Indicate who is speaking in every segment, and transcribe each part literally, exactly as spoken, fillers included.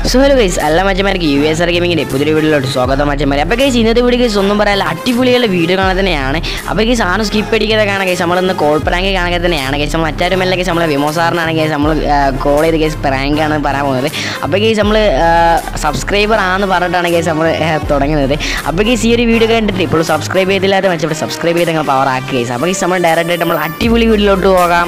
Speaker 1: So hello guys, എല്ലാ മച്ചന്മാർക്ക് U S R ഗെയിമിങ്ങിൻ്റെ പുതിയ വീഡിയോയിലോട്ട് സ്വാഗതം മച്ചന്മാർ. അപ്പോൾ ഗൈസ് ഇന്നത്തെ വീഡിയോ ഗൈസ് ഒന്നും പറയാനുള്ള അടിപൊളിയുള്ള വീഡിയോ കാണാൻ തന്നെയാണ്. അപ്പോൾ ഗൈസ് ആണ് സ്കിപ്പ് അടിക്കാതെ കാണാൻ ഗൈസ് നമ്മളിന്ന് കോൾ പ്രാങ്ക് കാണാൻ തന്നെയാണ് ഗൈസ്. നമ്മൾ മറ്റാരുമല്ല ഗൈസ്, നമ്മളെ വിമോസാറിനാണ് ഗൈസ് നമ്മൾ കോൾ ചെയ്ത് ഗൈസ് പ്രാങ്കാണ് പറയാൻ പോകുന്നത്. അപ്പോൾ ഗൈസ് നമ്മൾ സബ്സ്ക്രൈബർ ആണെന്ന് പറഞ്ഞിട്ടാണ് ഗൈസ് നമ്മൾ തുടങ്ങുന്നത്. അപ്പോൾ ഗൈസ് ഈ ഒരു വീഡിയോ കണ്ടിട്ട് ഇപ്പോൾ സബ്സ്ക്രൈബ് ചെയ്തില്ലാതെ മറ്റേ സബ്സ്ക്രൈബ് ചെയ്ത് നിങ്ങൾ പവർ ആക്കുക ഗൈസ്. അപ്പോൾ ഗൈസ് നമ്മൾ ഡയറക്റ്റ് ആയിട്ട് നമ്മൾ അടിപൊളി വീഡിയോയിലോട്ട് പോകാം.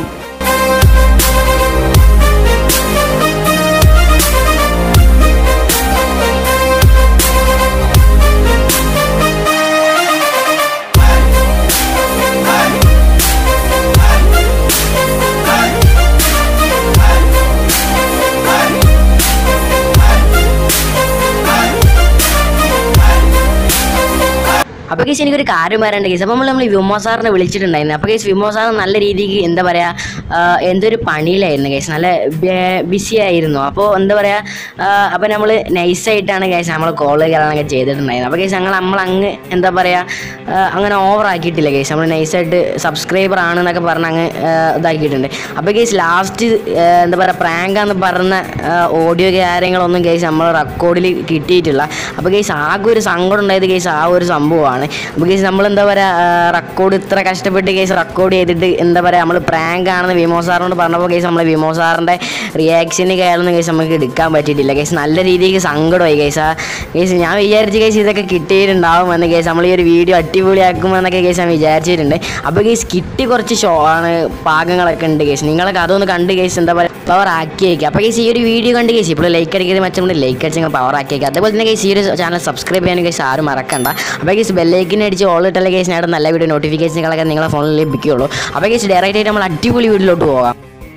Speaker 1: അപ്പോൾ കേസ് എനിക്കൊരു കാര്യം പറയാനുണ്ട് കേസ്. അപ്പോൾ നമ്മൾ നമ്മൾ വിമോസാറിനെ വിളിച്ചിട്ടുണ്ടായിരുന്നു. അപ്പോൾ കേസ് വിമോസാർ നല്ല രീതിക്ക് എന്താ പറയുക എന്തൊരു പണിയിലായിരുന്നു കേസ്, നല്ല ബിസി ആയിരുന്നു. അപ്പോൾ എന്താ പറയുക അപ്പോൾ നമ്മൾ നൈസായിട്ടാണ് കേസ് നമ്മൾ കോൾ കാര്യങ്ങളൊക്കെ ചെയ്തിട്ടുണ്ടായിരുന്നു. അപ്പോൾ കേസ് ഞങ്ങൾ നമ്മൾ അങ്ങ് എന്താ പറയുക അങ്ങനെ ഓവർ ആക്കിയിട്ടില്ല കേസ്. നമ്മൾ നൈസായിട്ട് സബ്സ്ക്രൈബർ ആണെന്നൊക്കെ പറഞ്ഞ് അങ്ങ് ഇതാക്കിയിട്ടുണ്ട്. അപ്പോൾ കേസ് ലാസ്റ്റ് എന്താ പറയുക പ്രാങ്കാന്ന് പറഞ്ഞ ഓഡിയോ കാര്യങ്ങളൊന്നും കേസ് നമ്മൾ റെക്കോർഡിൽ കിട്ടിയിട്ടില്ല. അപ്പോൾ കേസ് ആകെ ഒരു സങ്കടം ഉണ്ടായത് കേസ് ആ ഒരു സംഭവമാണ്. അപ്പോൾ കേസ് നമ്മളെന്താ പറയുക റെക്കോർഡ് ഇത്ര കഷ്ടപ്പെട്ട് കേസ് റെക്കോർഡ് ചെയ്തിട്ട് എന്താ പറയുക നമ്മൾ പ്രാങ്ക് ആണെന്ന് വിമോസാറിനോട് പറഞ്ഞപ്പോൾ കേസ് നമ്മൾ വിമോസാറിൻ്റെ റിയാക്ഷന് കയറുന്ന കേസ് നമുക്ക് എടുക്കാൻ പറ്റിയിട്ടില്ല കേസ്. നല്ല രീതിക്ക് സങ്കടമായി കേസ്. ആ കേസ് ഞാൻ വിചാരിച്ച കേസ് ഇതൊക്കെ കിട്ടിയിട്ടുണ്ടാവുമെന്ന് കേസ്, നമ്മൾ ഈ ഒരു വീഡിയോ അടിപൊളിയാക്കുമെന്നൊക്കെ കേസ് ഞാൻ വിചാരിച്ചിട്ടുണ്ട്. അപ്പോൾ കേസ് കിട്ടി കുറച്ച് ഷോ ആണ് ഭാഗങ്ങളൊക്കെ ഉണ്ട് കേസ്. നിങ്ങളൊക്കെ അതൊന്ന് കണ്ട് കേസ് എന്താ പറയുക പവർ ആക്കിയേക്കുക. അപ്പോൾ കേസ് ഈ ഒരു വീഡിയോ കണ്ട് കേസ് ഇപ്പോൾ ലൈക്ക് അടിക്കുന്നത് മറ്റും ലൈക്ക് അടിച്ച് നിങ്ങൾ പവർ ആക്കിയേക്കുക. അതേപോലെ തന്നെ കേസ് ഈ ഒരു ചാനൽ സബ്സ്ക്രൈബ് ചെയ്യാൻ കേസ് ആരും മറക്കണ്ട. അപ്പോൾ കേസ് ബെല്ലൈക്കിന് അടിച്ച് ഓൾ ഇട്ടുള്ള കേസിനായിട്ട് നല്ല വീഡിയോ നോട്ടിഫിക്കേഷനുകളൊക്കെ നിങ്ങളെ ഫോണിൽ ലഭിക്കുകയുള്ളൂ. അപ്പോൾ കേസ് ഡയറക്റ്റ് ആയിട്ട് നമ്മൾ അടിപൊളി വീഡിയോയിലോട്ട് പോകാം.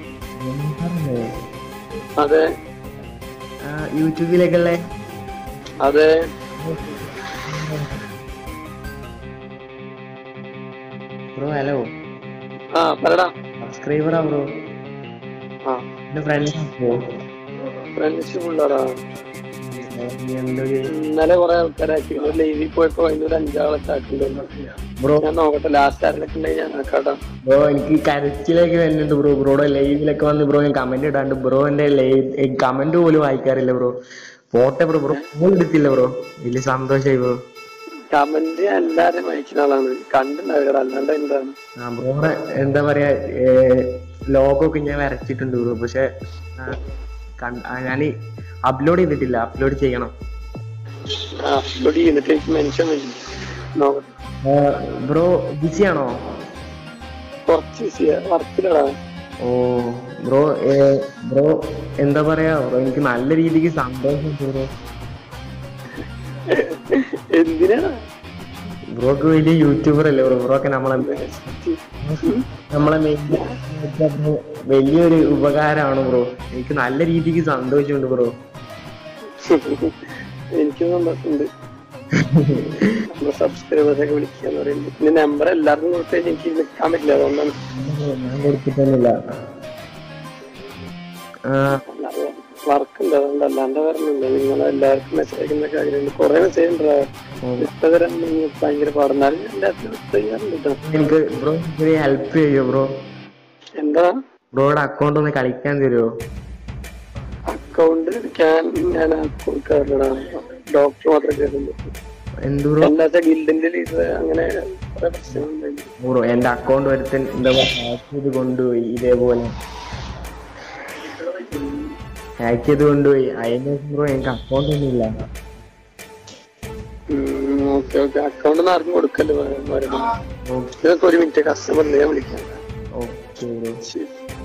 Speaker 2: അതെ
Speaker 1: യൂട്യൂബിലേക്കല്ലേ?
Speaker 2: അതെ
Speaker 1: ബ്രോ ഹലോ.
Speaker 2: ആ പറടാ.
Speaker 1: സബ്സ്ക്രൈബറാ ബ്രോ.
Speaker 2: ആ
Speaker 1: എൻ്റെ ഫ്രണ്ട്സ് ബ്രോ.
Speaker 2: ഫ്രണ്ട്ഷിപ്പ് ഉള്ളതാ. ഇന്നലെ കുറെ ആൾക്കാരാക്കി ലൈവിൽ പോയപ്പോ അതിനൊരു അഞ്ചാളൊക്കെ ആക്കിണ്ടല്ലോ ബ്രോ. ഞാൻ നോക്കട്ടെ ലാസ്റ്റ് ആരിലൊക്കെ ഉണ്ടെങ്കിൽ ഞാൻ നോക്കാട്ടോ
Speaker 1: ബ്രോ. എനിക്ക് കരച്ചിലേക്ക് വരുന്നുണ്ട് ബ്രോ. ബ്രോയുടെ ലൈവിലൊക്കെ വന്ന് ബ്രോ ഞാൻ കമന്റ് ഇടാണ്ട് ബ്രോ എന്റെ ലൈവ് കമന്റ് പോലും വായിക്കാറില്ല ബ്രോ. പോട്ടെ ബ്രോ. ബ്രോ ഫോൺ എടുത്തില്ല ബ്രോ. വലിയ സന്തോഷമായി ബ്രോ.
Speaker 2: കമന്റ് എല്ലാരും വായിക്കുന്ന ആളാണ്, കണ്ടുണ്ടാവില്ല അല്ലാണ്ട് എന്താണ്.
Speaker 1: ആ ബ്രോയുടെ എന്താ പറയാ ലോഗൊക്കെ ഞാൻ വരച്ചിട്ടുണ്ട് ബ്രോ. പക്ഷെ ഞാൻ അപ്ലോഡ് ചെയ്തിട്ടില്ല. അപ്ലോഡ് ചെയ്യണം.
Speaker 2: അപ്ലോഡ് ചെയ്തിട്ട് എനിക്ക് മെൻഷൻ നോക്കട്ടെ.
Speaker 1: ബ്രോ ബിസി ആണോ?
Speaker 2: കുറച്ച് ബിസിയാ, വർക്കിലടാ.
Speaker 1: ഓ ബ്രോ ബ്രോ എന്താ പറയാ ബ്രോ എനിക്ക് നല്ല രീതിക്ക് സന്തോഷം ബ്രോ.
Speaker 2: എന്തിനാണ്
Speaker 1: ബ്രോക്ക് വലിയ യൂട്യൂബർ അല്ലേ ബ്രോ? ബ്രോ ഒക്കെ നമ്മളെ നമ്മളെ വലിയൊരു ഉപകാരമാണ് ബ്രോ. എനിക്ക് നല്ല രീതിക്ക് സന്തോഷമുണ്ട് ബ്രോ.
Speaker 2: എനിക്ക് സന്തോഷമുണ്ട്. സബ്സ്ക്രൈബേഴ്സ് ഒക്കെ വിളിക്കാന്ന് പറയുന്നത്. പിന്നെ നമ്പർ എല്ലാവർക്കും കൊടുത്തു കഴിഞ്ഞാൽ എനിക്ക് നിൽക്കാൻ പറ്റില്ല, അതുകൊണ്ടാണ്
Speaker 1: ഞാൻ കൊടുത്തിട്ടൊന്നുമില്ല.
Speaker 2: വർക്ക് ഉണ്ട്, അതുകൊണ്ട് അല്ലാണ്ട് വരണുണ്ട്. നിങ്ങൾ എല്ലാവർക്കും മെസ്സേജ് അയക്കുന്ന കാര്യമുണ്ട്. കുറെ മെസ്സേജ് ഉണ്ടോ ഇഷ്ടതരം ഭയങ്കര പാടുന്നാലും
Speaker 1: എനിക്ക് ബ്രോ ഹെൽപ്പ് ചെയ്യോ ബ്രോ?
Speaker 2: എന്താ
Speaker 1: ബ്രോയുടെ അക്കൗണ്ട് ഒന്ന് കളിക്കാൻ തരുമോ?
Speaker 2: അക്കൗണ്ട് എടുക്കാൻ ഞാൻ അക്കൗണ്ട് കയറണ ഡോക്ടർ മാത്രമേ കയറുള്ളൂ. അല്ലാത്ത ഗിൽഡിന്റെ ലീഡർ അങ്ങനെ കുറെ പ്രശ്നങ്ങളുണ്ടായിരുന്നു
Speaker 1: ബ്രോ. എന്റെ അക്കൗണ്ട് ഒരുത്തൻ എന്താ ഹാക്ക് ചെയ്ത് കൊണ്ടുപോയി. ഇതേപോലെ ഹാക്ക് ചെയ്ത് കൊണ്ടുപോയി. അതിന് ബ്രോ എനിക്ക് അക്കൗണ്ട് ഒന്നും ഇല്ല.
Speaker 2: ഓക്കെ ഓക്കെ അക്കൗണ്ട് ഒന്നും ആർക്കും കൊടുക്കല്ലോ. നിങ്ങൾക്ക് ഒരു മിനിറ്റ് കസ്റ്റമർ ഞാൻ വിളിക്കാം.
Speaker 1: ഓക്കെ ബ്രോ ശരി.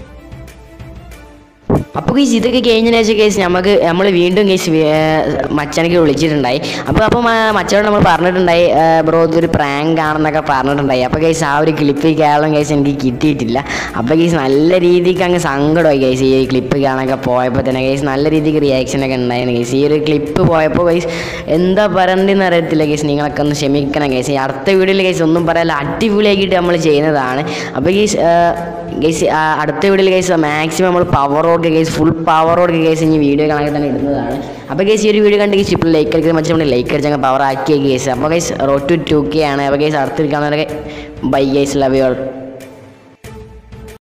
Speaker 3: അപ്പോൾ കേസ് ഇതൊക്കെ കഴിഞ്ഞതിന് ശേഷം കേസ് നമുക്ക് നമ്മൾ വീണ്ടും കേസ് മച്ചനക്ക് വിളിച്ചിട്ടുണ്ടായി. അപ്പോൾ അപ്പോൾ മച്ചനോട് നമ്മൾ പറഞ്ഞിട്ടുണ്ടായി ബ്രോ ഇതൊരു പ്രാങ്ക് ആണെന്നൊക്കെ പറഞ്ഞിട്ടുണ്ടായി. അപ്പോൾ കേസ് ആ ഒരു ക്ലിപ്പ് കേരളം കേസ് എനിക്ക് കിട്ടിയിട്ടില്ല. അപ്പോൾ കേസ് നല്ല രീതിക്ക് അങ്ങ് സങ്കടമായി കേസ് ഈ ക്ലിപ്പ് കാണാനൊക്കെ പോയപ്പോൾ തന്നെ കേസ് നല്ല രീതിക്ക് റിയാക്ഷനൊക്കെ ഉണ്ടായിരുന്നു കേസ്. ഈ ഒരു ക്ലിപ്പ് പോയപ്പോൾ കേസ് എന്താ പറയണ്ടെന്ന് അറിയത്തില്ല കേസ്. നിങ്ങളൊക്കെ ഒന്ന് ക്ഷമിക്കണം കേസ്. അടുത്ത വീഡിയോയിൽ കേസ് ഒന്നും പറയാല്ല അടിപൊളിയാക്കിയിട്ട് നമ്മൾ ചെയ്യുന്നതാണ്. അപ്പോൾ കേസ് കേസ് അടുത്ത വീഡിയോയിൽ കേസ് മാക്സിമം നമ്മൾ പവറോട് കേസ് ഫുൾ പവറോട് കേസ് ഇനി വീഡിയോ കാണാൻ തന്നെ ഇടുന്നതാണ്. അപ്പോൾ കേസ് ഈ ഒരു വീഡിയോ കണ്ട് കേസ് ഇപ്പോൾ ലൈക്ക് അടിക്കുന്നത് മറ്റേ നമ്മൾ ലൈക്ക് അടിച്ചങ്ങ് പവർ ആക്കിയ കേസ്. അപ്പോൾ guys road to two K ആണ്. അപ്പോൾ കേസ് അടുത്ത് കാണുന്നവരൊക്കെ bye guys love you all.